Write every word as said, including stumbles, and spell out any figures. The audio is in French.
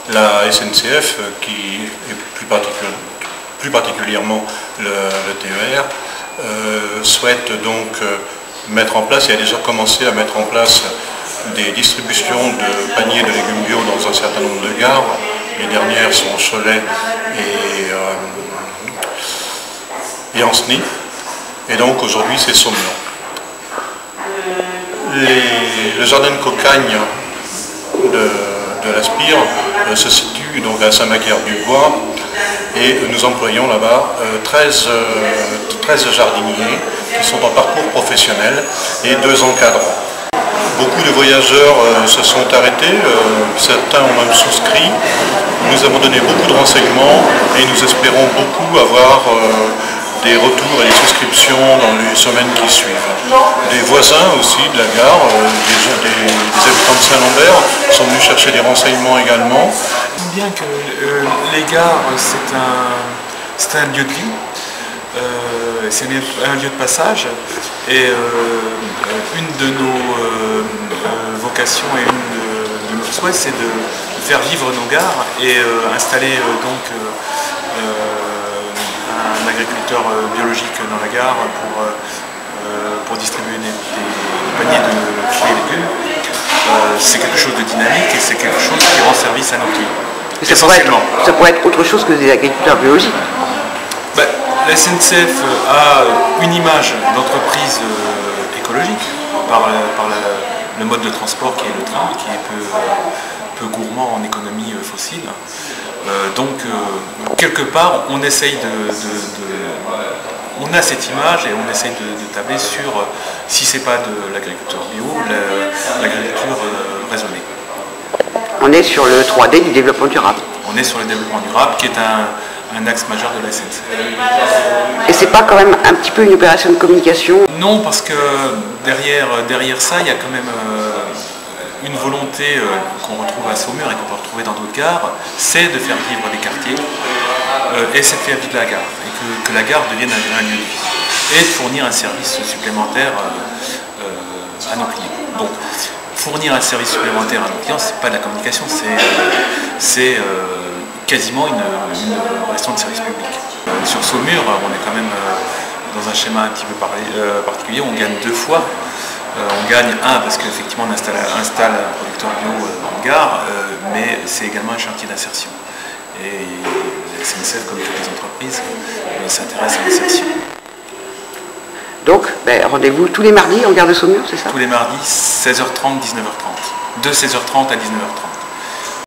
la S N C F, qui est plus, particu plus particulièrement le, le T E R, euh, souhaite donc euh, mettre en place, et a déjà commencé à mettre en place des distributions de paniers de légumes bio dans un certain nombre de gares. Les dernières sont au Cholet et, euh, et en Sny. Et donc aujourd'hui c'est Saumur. Les, le jardin de cocagne de, de l'Aspire euh, se situe donc à Saint-Macaire-du-Bois et nous employons là-bas euh, treize, euh, treize jardiniers qui sont en parcours professionnel et deux encadrants. Beaucoup de voyageurs euh, se sont arrêtés, euh, certains ont même souscrit. Nous avons donné beaucoup de renseignements et nous espérons beaucoup avoir euh, des retours et des souscriptions dans les semaines qui suivent. Des voisins aussi de la gare, euh, des, des, des habitants de Saint-Lambert sont venus chercher des renseignements également. Bien que euh, les gares, c'est un, c'est un lieu de vie. Euh, c'est un lieu de passage et euh, une de nos euh, vocations et une de, de nos souhaits, c'est de faire vivre nos gares et euh, installer euh, donc euh, un agriculteur biologique dans la gare pour, euh, pour distribuer des, des paniers de fruits et légumes. Euh, c'est quelque chose de dynamique et c'est quelque chose qui rend service à nos clients. Ça pourrait, être, ça pourrait être autre chose que des agriculteurs biologiques. Ben, la S N C F a une image d'entreprise euh, écologique par, par la, le mode de transport qui est le train, qui est peu, peu gourmand en économie euh, fossile. Euh, donc, euh, quelque part, on essaye de, de, de... On a cette image et on essaye de, de tabler sur, euh, si ce n'est pas de l'agriculture bio, l'agriculture euh, raisonnée. On est sur le trois D du développement durable. On est sur le développement durable qui est un, un axe majeur de la S N C F. Et c'est pas quand même un petit peu une opération de communication? Non, parce que derrière, derrière ça, il y a quand même euh, une volonté euh, qu'on retrouve à Saumur et qu'on peut retrouver dans d'autres gares, c'est de faire vivre les quartiers euh, et c'est de faire vivre la gare, et que, que la gare devienne un, un lieu de vie, et de fournir un service supplémentaire euh, euh, à nos clients. Donc, fournir un service supplémentaire à nos clients, c'est pas de la communication, c'est euh, quasiment une, une relation de service public. Euh, sur Saumur, on est quand même euh, dans un schéma un petit peu parlé, euh, particulier, on gagne deux fois. Euh, on gagne un parce qu'effectivement on installe, installe un producteur bio euh, en gare, euh, mais c'est également un chantier d'insertion. Et la S N C F, comme toutes les entreprises, euh, s'intéresse à l'insertion. Donc, ben, rendez-vous tous les mardis en gare de Saumur, c'est ça? Tous les mardis, seize heures trente, dix-neuf heures trente. De seize heures trente à dix-neuf heures trente.